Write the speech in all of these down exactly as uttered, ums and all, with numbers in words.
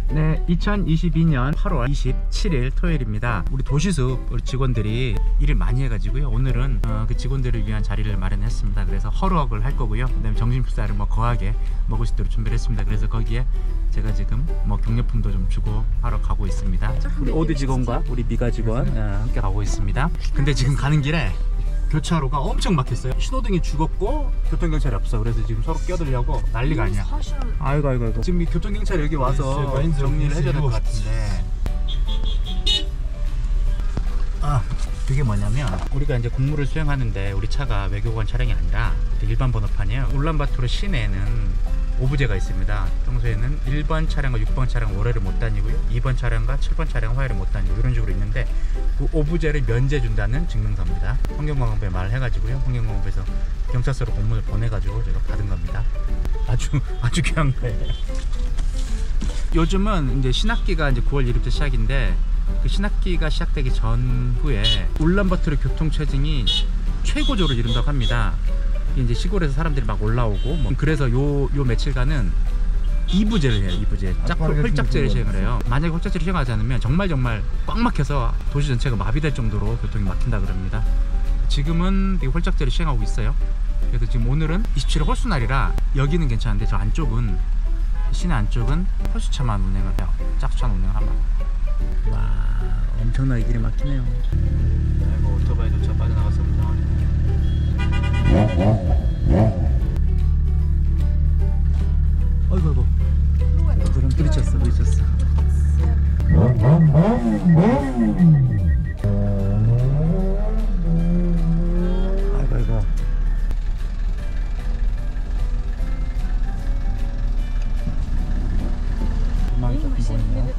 네, 이천이십이 년 팔월 이십칠일 토요일입니다. 우리 도시숲 우리 직원들이 일을 많이 해가지고요. 오늘은 어, 그 직원들을 위한 자리를 마련했습니다. 그래서 허럭을 할 거고요. 그다음에 점심 식사를 뭐 거하게 먹을 수 있도록 준비를 했습니다. 그래서 거기에 제가 지금 뭐 경력품도 좀 주고 하러 가고 있습니다. 우리 오드 직원과 우리 미가 직원 어, 함께 가고 있습니다. 근데 지금 가는 길에 교차로가 엄청 막혔어요. 신호등이 죽었고 교통경찰이 없어. 그래서 지금 서로 끼어들려고 난리가 아니야. 아이고 아이고 아이고. 지금 이 교통경찰이 여기 와서 정리를 해줘야 될 것 같은데. 아, 그게 뭐냐면 우리가 이제 공무를 수행하는데 우리 차가 외교관 차량이 아니라 일반 번호판이에요. 울란바토르 시내에는 오부제가 있습니다. 평소에는 일 번 차량과 육 번 차량 월요일을 못 다니고요, 이 번 차량과 칠 번 차량 화요일을 못 다니고 이런 식으로 있는데, 그 오부제를 면제해 준다는 증명서입니다. 환경공학부에 말을 해가지고요, 환경공학부에서 경찰서로 공문을 보내가지고 제가 받은 겁니다. 아주 아주 귀한 거예요. 요즘은 이제 신학기가 이제 구월 일일부터 시작인데, 그 신학기가 시작되기 전후에 울란바토르 교통 체증이 최고조를 이룬다고 합니다. 이제 시골에서 사람들이 막 올라오고 뭐 그래서 요, 요 며칠간은 이부제를 해요. 이부제 짝풀 홀짝제를 시행을 해요. 만약에 홀짝제를 시행하지 않으면 정말 정말 꽉 막혀서 도시 전체가 마비될 정도로 교통이 막힌다 그럽니다. 지금은 이 홀짝제를 시행하고 있어요. 그래서 지금 오늘은 이십칠일 홀수날이라 여기는 괜찮은데 저 안쪽은, 시내 안쪽은 홀수차만 운행을 해요. 짝수차만 운행을 합니다. 와, 엄청나게 길이 막히네요. 아이고, 오토바이조차 빠져나갔습니다. 어이구 어이구, 그럼 부딪혔어 부딪혔어. 아이고 아이고. 도망이 조금 보이네요.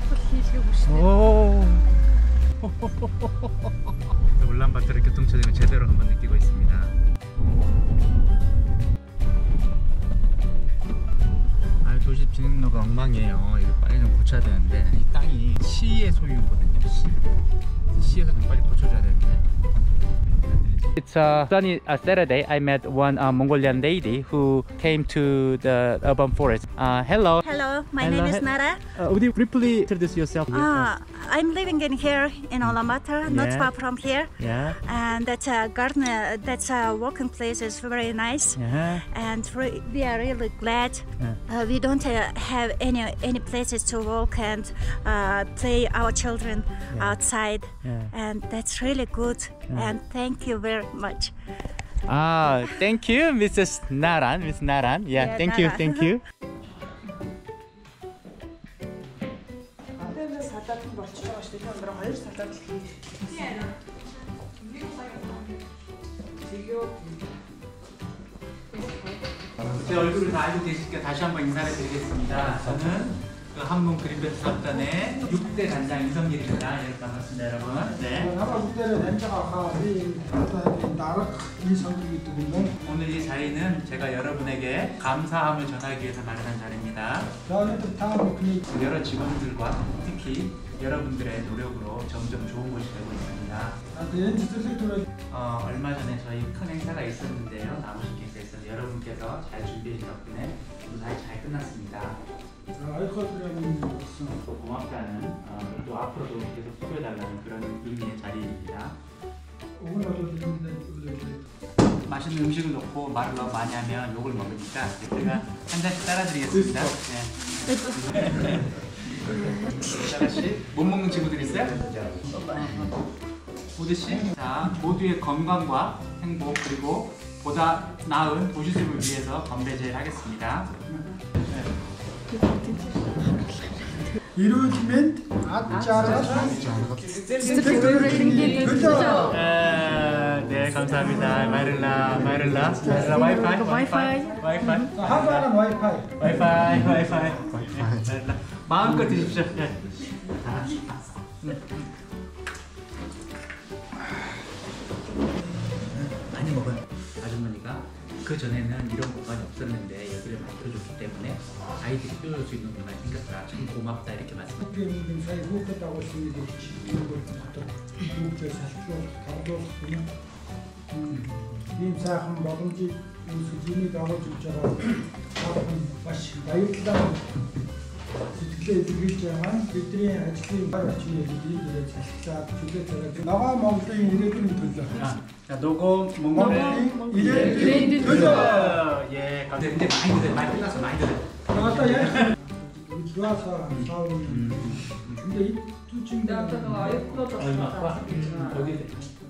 오. 울란바토르 교통체증을 제대로 한번 느끼고 있습니다. 아, 도시 진입로가 엉망이에요. 이거 빨리 좀 고쳐야 되는데, 이 땅이 시의 소유거든요. 시. 시에서 좀 빨리 고쳐줘야 되는데. It's a sunny uh, Saturday. I met one uh, Mongolian lady who came to the urban forest. Uh, hello. Hello, my hello. name is Nara. Uh, would you briefly introduce yourself? Uh, I'm living in here in Ulaanbaatar, not Yeah. far from here. Yeah. And that uh, garden, uh, that uh, walking place is very nice. Yeah. And re we are really glad. Yeah. Uh, we don't uh, have any any places to walk and uh, play our children Yeah. outside. Yeah. And that's really good. Yeah. And thank you very much. Ah, thank you, Missus Naran. Miss Naran. Yeah, Yeah, thank you, Nara. thank you. 제 얼굴을 다 알고 계시니까 다시 한번 인사를 드리겠습니다. 저는 그 한문 그린벨트 사업단의 육 대 단장 이성길입니다. 여러분 반갑습니다, 여러분. 네. 오늘 이 자리는 제가 여러분에게 감사함을 전하기 위해서 마련한 자리입니다. 여러 직원들과 특히 여러분들의 노력으로 점점 좋은 곳이 되고 있습니다. 어, 얼마 전에 저희 큰 행사가 있었는데요. 나머지 행사가 있어서 여러분께서 잘 준비해 주신 덕분에 무사히 잘 끝났습니다. 또 고맙다는, 어, 또 앞으로도 계속 수고해달라는 그런 의미의 자리입니다. 맛있는 음식을 놓고 말을 너무 많이 하면 욕을 먹으니까 제가 한 잔씩 따라드리겠습니다. 네. 하나씩 못 먹는 친구들 있어요? 모두씨, 자, 모두의 건강과 행복 그리고 보다 나은 도시숲을 위해서 건배제를 하겠습니다. 이루어지면 아짜라 네, 감사합니다. 마를라, 마를라, 마를라 와이파이, 와이파이, 와이파이. 한국은 와이파이. 와이파이, 와이파이. 마를라, 마음껏 드십시오. 네. 많이 먹어요. 아주머니가 그 전에는 이런 공간이 없었는데 여기를 만들어줬기 때문에 아이들이 뛰어놀 수 있는 공간이 생겼다. 참 고맙다 이렇게 말씀드립니다. Türkiye Büyükçemen, Kültürel Açıklığı var. Açıklığı ilgili 식사 주제자가 나가 먹을 때 이래좀 들죠. 자, 녹음 먹는 이래 들죠. 예, 근데 많이 들어, 많이 끝나서 많이 들어. 나갔다 야. 들어와서 싸우는. 근데 이 투층 얼마 봐? 어디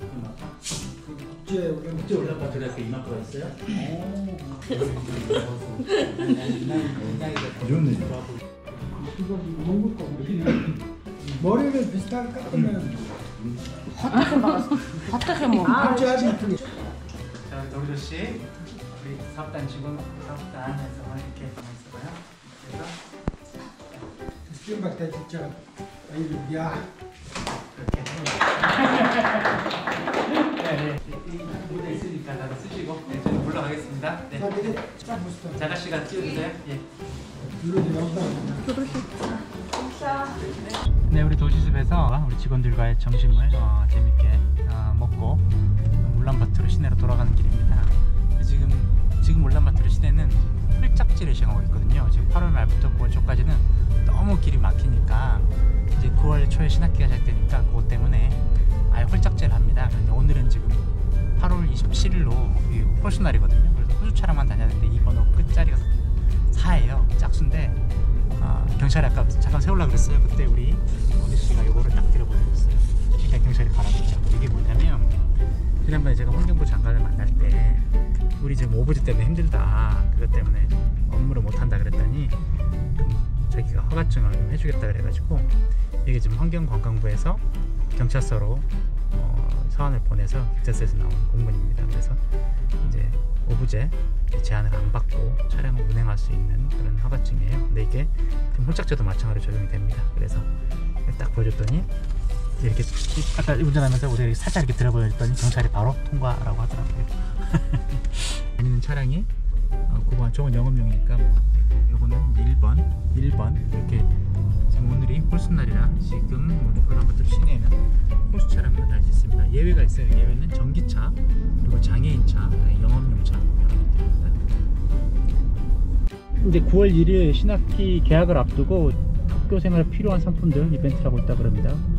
국제 우리 국제 올라가 들어서 이만큼 있어요? 좋네. 이거 먹을 거 머리를 비슷하게 깎으면 어떻게 먹어? 아주 아주 이쁘게. 자, 노리도 씨, 우리 사업단 직원 사업단에서 이렇게 있어요. 그래서 수준밖에 진짜 아이고 야. 이렇게. 네, 이 무대 있으니까 다들 쓰시고, 네, 저는 올라가겠습니다. 네. 사람들이 쫙 멋있다. 자가 씨가 띄워주세요. 예. 누르지 나온다. 네, 우리 도시숲에서 우리 직원들과의 점심을 어, 재밌게 어, 먹고 울란바토르 시내로 돌아가는 길입니다. 지금 지금 울란바토르 시내는 홀짝지를 시행하고 있거든요. 지금 팔월 말부터 구월 초까지는 너무 길이 막히니까 이제 구월 초에 신학기가 시작되니까 그것 때문에 아예 홀짝제를 합니다. 그런데 오늘은 지금 팔월 이십칠일로 호수날이거든요. 그래서 호수 차량만 다녀야 되는데 이번 호 끝자리가 사예요. 짝수인데 어, 경찰이 아까 잠깐 세우려고 그랬어요. 그때 우리 어디 씨가 요거를 딱 들어보내줬어요. 그러니까 경찰이 가라고 했죠. 이게 뭐냐면 지난번에 제가 환경부 장관을 만날 때 우리 지금 오브제 때문에 힘들다, 그것 때문에 업무를 못한다 그랬더니 자기가 허가증을 해주겠다 그래가지고 이게 지금 환경관광부에서 경찰서로 어, 서한을 보내서 경찰서에서 나온 공문입니다. 그래서 이제 오브제 제한을 안 받고 차량을 운행할 수 있는 그런 허가증이에요. 근데 이게 지금 홀짝제도 마찬가지로 적용이 됩니다. 그래서 딱 보여줬더니 이렇게 아까 운전하면서 우리 이렇게 살짝 이렇게 들어보였더니 경찰이 바로 통과라고 하더라고요. 다니는 차량이 어, 구 번 저건 영업용이니까 뭐 요거는 일 번 일 번 이렇게 지금 오늘이 홀수날이라 지금 뭐 울란바토르 시내에는 홀수 차량만 다닐 수 있습니다. 예외가 있어요. 예외는 전기차 그리고 장애인차, 영업용차 이런 것들입니다. 이제 구월 일일 신학기 개학을 앞두고 학교 생활에 필요한 상품들 이벤트를 하고 있다 그럽니다.